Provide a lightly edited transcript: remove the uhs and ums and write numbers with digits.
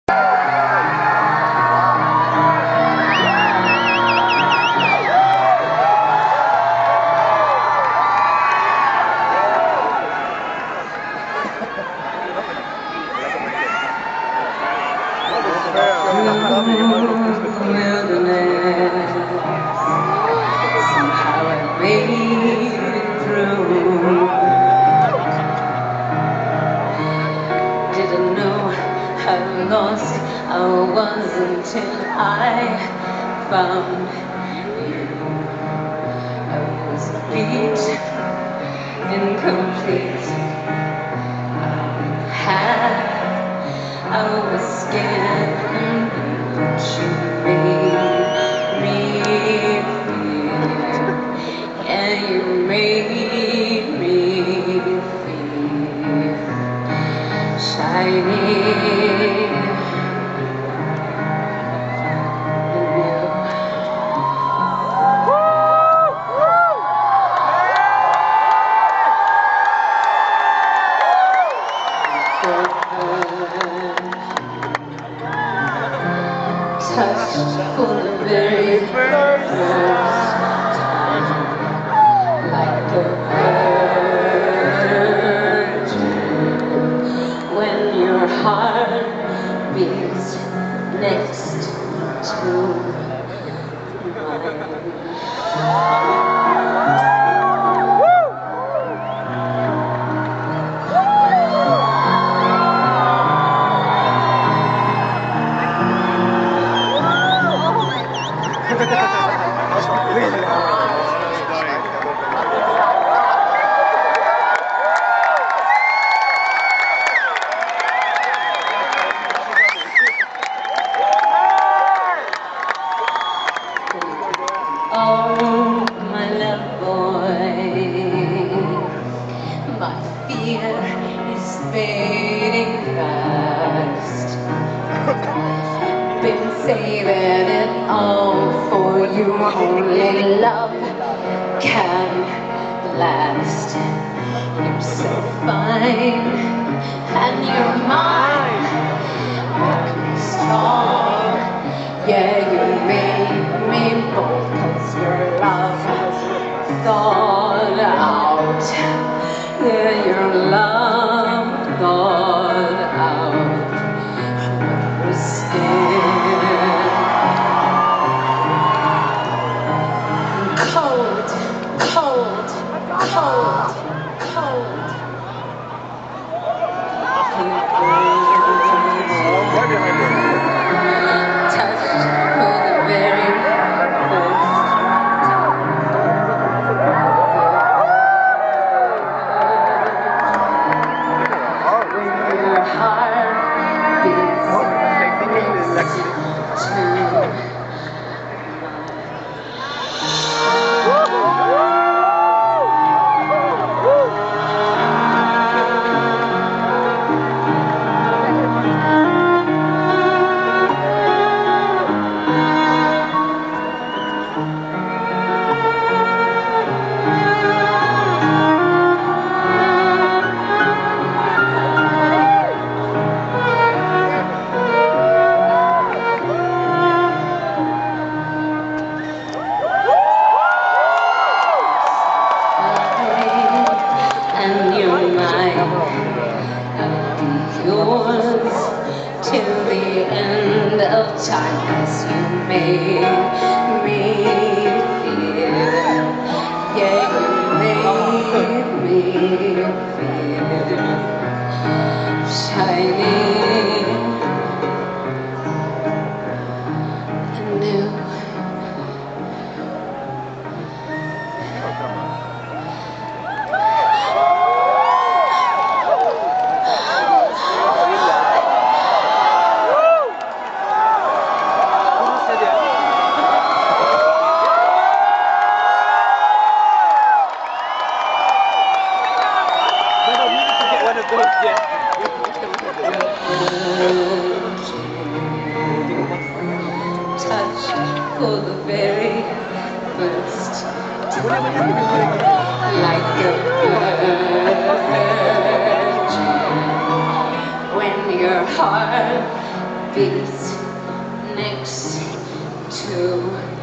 Somehow I made it through. Didn't know how lost I was until I found you. I was beat, incomplete. I was scared, but you made me feel. Yeah, you made me feel shiny. Touched for the very first time, like a virgin, when your heart beats next to mine. Oh, my love boy, my fear is fading fast. Been saving it all for you, only love can last. You're so fine, and you're mine, make me strong. Yeah, you made me bold, 'cause your love thought out. Yeah, your love thought out what was scared. Cold, cold, cold, cold. Touched for the very first time. When your heart beats next to mine. And you're mine, I'll be yours till the end of time, 'cause you made me feel. Yeah, you made me feel shiny and new. Touched for the very first time, like a virgin, when your heart beat next to